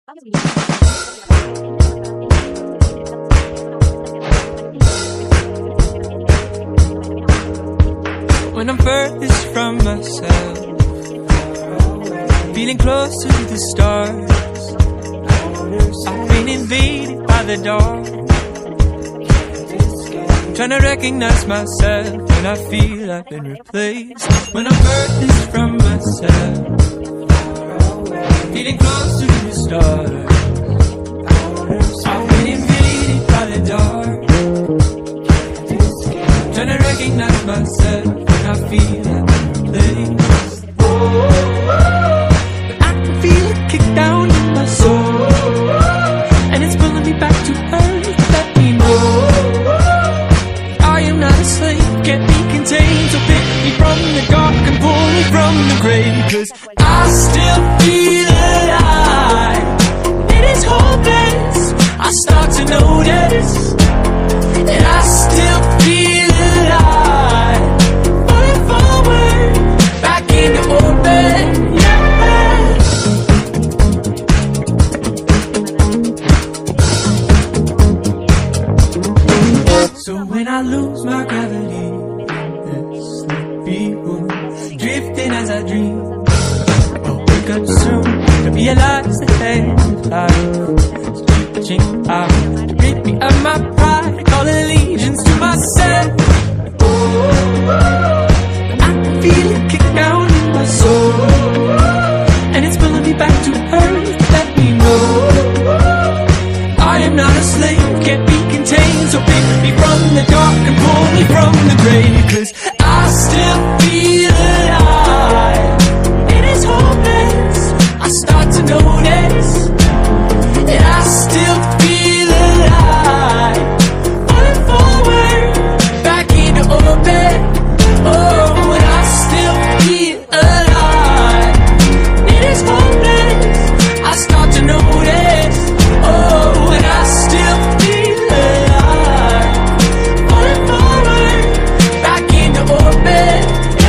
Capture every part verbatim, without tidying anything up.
When I'm furthest from myself, feeling close to the stars, I've been invaded by the dark, trying to recognize myself when I feel I've been replaced. When I'm furthest from myself, feeling close to the stars, I've been invaded by the dark, trying to recognize myself when I feel I've been replaced. But I can feel it kick down in my soul, and it's pulling me back to earth. Let me know I am not a slave, can't be contained. So pick me from the dark and pull me from the grave, 'cause I still feel alive. It is hopeless, I start to notice that I still feel alive. Falling forward, back into orbit, yeah. So when I lose my gravity, this sleepy room, drifting as I dream, I'll wake up soon to realize that there's life stretching out to rid me of my pride, call allegiance to myself. But I can feel it kick down in my soul, and it's pulling me back to earth. Let me know I am not a slave, can't be contained. So pick me from the dark and pull me from the grave, 'cause I still feel alive. It is hopeless, I start to notice that I still feel alive. Falling forward, back into orbit. Oh, and I still feel alive. It is hopeless, I start to notice. Oh, and I still feel alive. Falling forward, back into orbit.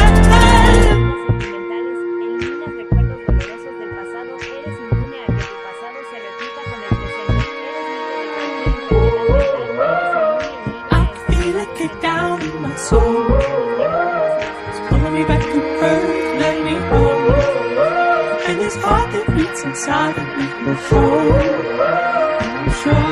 I feel it kick down in my soul, it's pulling me back to earth. Let me know, and this heart that beats inside of me will show, show.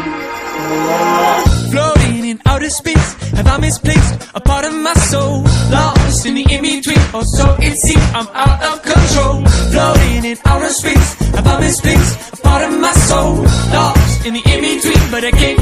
Floating in outer space, have I misplaced a part of my soul? Lost in the in-between, or so it seems. I'm out of control. Floating in outer space, have I misplaced a part of my soul? Lost in the in-between, but I can't